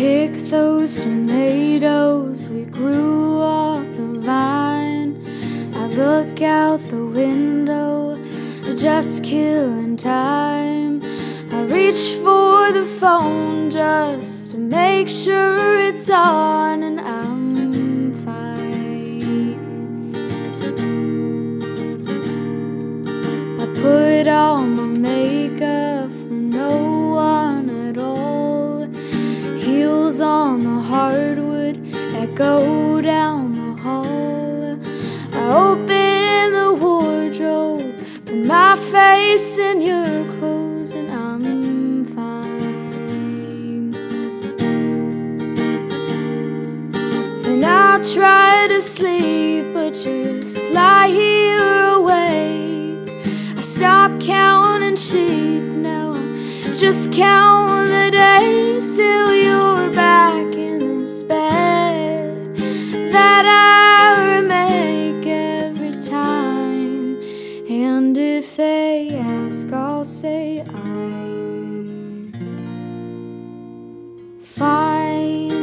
pick those tomatoes we grew off the vine. I look out the window, just killing time. I reach for the phone just to make sure it's on, and I'm fine. I put on my makeup for no one at all. Heels on the hardwood echo down the hall. I open the wardrobe, put my face in your clothes, and I'm fine. And I try to sleep, but just lie here awake. I stop counting sheep now, I just count the days till you're back in this bed that I remake every time. And if they ask, I'll say I'm fine.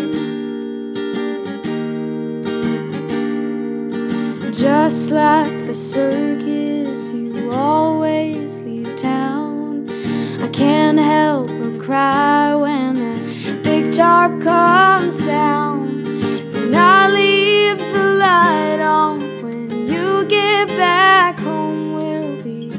Just like the circus, you always leave town. I can't help but cry when that big tarp comes down. And I leave the light on. When you get back home, we'll be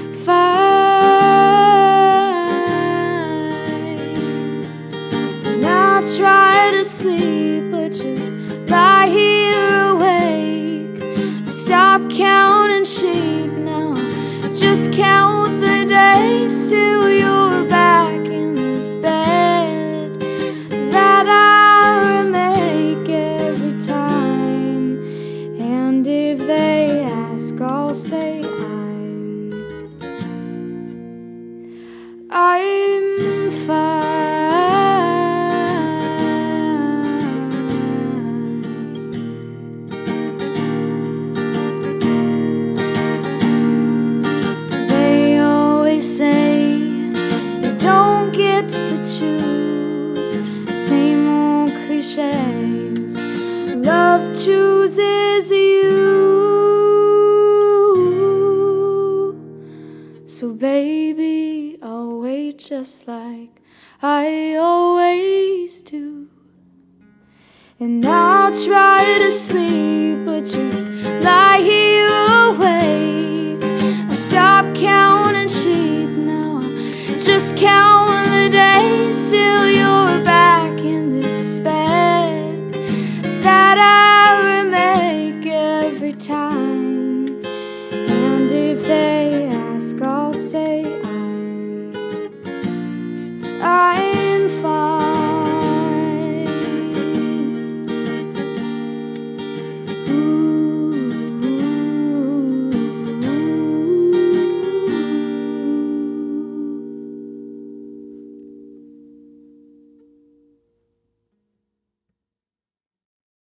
fine. And I try to sleep, but just lie here awake. I stop counting sheep now, just count the days till you're back in this bed that I remake every time. And if they ask, I'll say I'm fine. They always say you don't get to choose, same old cliches. Love chooses you. So baby, I'll wait just like I always do. And I'll try to sleep, but just lie here awake. I stop counting sheep now, just count the days till you're back in this bed that I